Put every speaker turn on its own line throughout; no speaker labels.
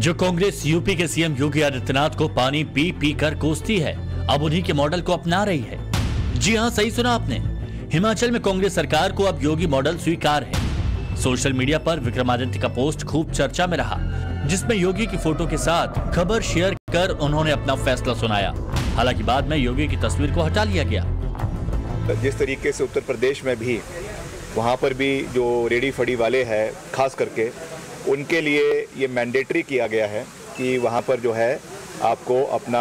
जो कांग्रेस यूपी के सीएम योगी आदित्यनाथ को पानी पी पी कर कोसती है, अब उन्हीं के मॉडल को अपना रही है। जी हां, सही सुना आपने। हिमाचल में कांग्रेस सरकार को अब योगी मॉडल स्वीकार है। सोशल मीडिया पर विक्रमादित्य का पोस्ट खूब चर्चा में रहा, जिसमें योगी की फोटो के साथ खबर शेयर कर उन्होंने अपना फैसला सुनाया। हालांकि बाद में योगी की तस्वीर को हटा लिया गया।
जिस तरीके से उत्तर प्रदेश में भी, वहाँ पर भी जो रेडी फड़ी वाले हैं, खास करके उनके लिए ये मैंडेटरी किया गया है कि वहाँ पर जो है आपको अपना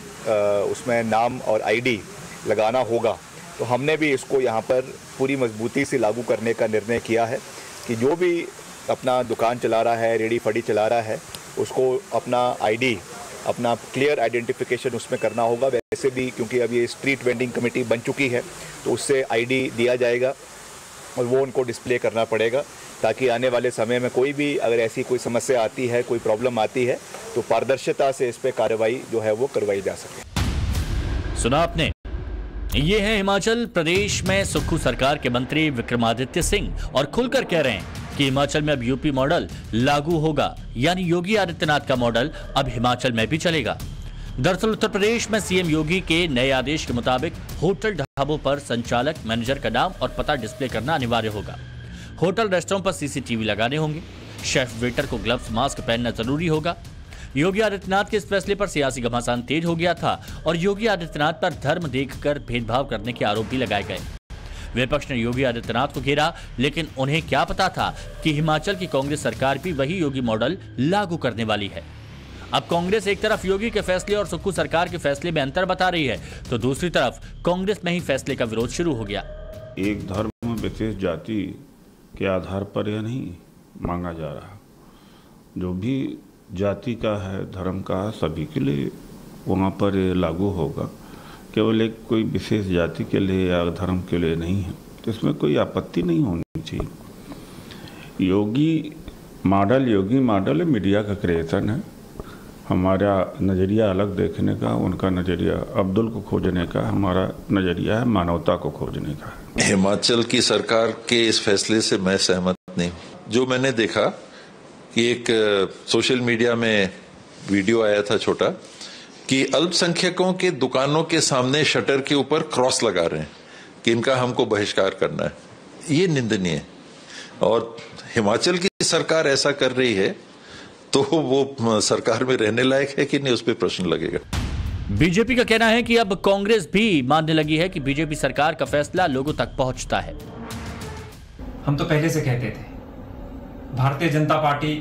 उसमें नाम और आईडी लगाना होगा। तो हमने भी इसको यहाँ पर पूरी मजबूती से लागू करने का निर्णय किया है कि जो भी अपना दुकान चला रहा है, रेडी फड़ी चला रहा है, उसको अपना आईडी, अपना क्लियर आइडेंटिफिकेशन उसमें करना होगा। वैसे भी क्योंकि अब ये स्ट्रीट वेंडिंग कमेटी बन चुकी है, तो उससे आईडी दिया जाएगा और वो उनको डिस्प्ले करना पड़ेगा, ताकि आने वाले समय में कोई भी अगर ऐसी कोई समस्या आती है, कोई प्रॉब्लम आती है, तो पारदर्शिता से इस पे कार्रवाई जो है वो करवाई जा सके।
सुना आपने, ये है हिमाचल प्रदेश में सुक्खू सरकार के मंत्री विक्रमादित्य सिंह, और खुलकर कह रहे हैं कि हिमाचल में अब यूपी मॉडल लागू होगा, यानी योगी आदित्यनाथ का मॉडल अब हिमाचल में भी चलेगा। दरअसल उत्तर प्रदेश में सीएम योगी के नए आदेश के मुताबिक होटल ढाबों पर संचालक मैनेजर का नाम और पता डिस्प्ले करना अनिवार्य होगा। होटल रेस्टोरेंट पर सीसीटीवी लगाने होंगे। शेफ वेटर को ग्लव्स मास्क पहनना जरूरी होगा। योगी आदित्यनाथ के इस फैसले पर सियासी घमासान तेज हो गया था और योगी आदित्यनाथ पर धर्म देखकर भेदभाव करने के आरोप भी लगाए गए। विपक्ष ने योगी आदित्यनाथ को घेरा, लेकिन उन्हें क्या पता था कि हिमाचल की कांग्रेस सरकार भी वही योगी मॉडल लागू करने वाली है। अब कांग्रेस एक तरफ योगी के फैसले और सुक्खू सरकार के फैसले में अंतर बता रही है, तो दूसरी तरफ कांग्रेस में ही फैसले का विरोध शुरू हो गया।
एक धर्म विशेष जाति के आधार पर यह नहीं मांगा जा रहा। जो भी जाति का है, धर्म का, सभी के लिए वहाँ पर लागू होगा। केवल एक कोई विशेष जाति के लिए या धर्म के लिए नहीं है, तो इसमें कोई आपत्ति नहीं होनी चाहिए। योगी मॉडल मीडिया का क्रिएशन है। हमारा नज़रिया अलग देखने का, उनका नज़रिया अब्दुल को खोजने का, हमारा नज़रिया है मानवता को खोजने का।
हिमाचल की सरकार के इस फैसले से मैं सहमत नहीं। जो मैंने देखा कि एक सोशल मीडिया में वीडियो आया था छोटा, कि अल्पसंख्यकों के दुकानों के सामने शटर के ऊपर क्रॉस लगा रहे हैं कि इनका हमको बहिष्कार करना है। ये निंदनीय है। और हिमाचल की सरकार ऐसा कर रही है तो वो सरकार में रहने लायक है कि नहीं, उस पर प्रश्न लगेगा।
बीजेपी का कहना है कि अब कांग्रेस भी मानने लगी है कि बीजेपी सरकार का फैसला लोगों तक पहुंचता है।
हम तो पहले से कहते थे, भारतीय जनता पार्टी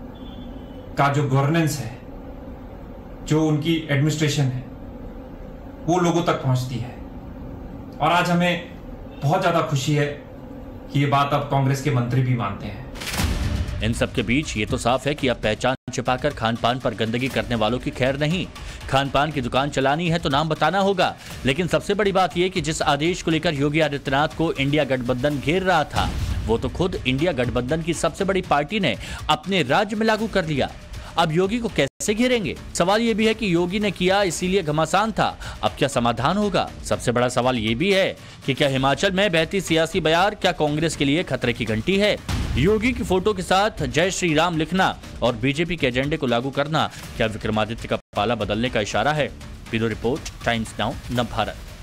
का जो गवर्नेंस है, जो उनकी एडमिनिस्ट्रेशन है, वो लोगों तक पहुंचती है। और आज हमें बहुत ज्यादा खुशी है कि ये बात अब कांग्रेस के मंत्री भी मानते हैं।
इन सब के बीच ये तो साफ है कि अब पहचान छिपाकर खान पान पर गंदगी करने वालों की खैर नहीं। खान पान की दुकान चलानी है तो नाम बताना होगा। लेकिन सबसे बड़ी बात यह कि जिस आदेश को लेकर योगी आदित्यनाथ को इंडिया गठबंधन घेर रहा था, वो तो खुद इंडिया गठबंधन की सबसे बड़ी पार्टी ने अपने राज्य में लागू कर दिया। अब योगी को कैसे घेरेंगे? सवाल ये भी है कि योगी ने किया इसीलिए घमासान था, अब क्या समाधान होगा? सबसे बड़ा सवाल ये भी है कि क्या हिमाचल में बहती सियासी बयार क्या कांग्रेस के लिए खतरे की घंटी है? योगी की फोटो के साथ जय श्री राम लिखना और बीजेपी के एजेंडे को लागू करना क्या विक्रमादित्य का पाला बदलने का इशारा है? ब्यूरो रिपोर्ट, टाइम्स नाउ, नव भारत।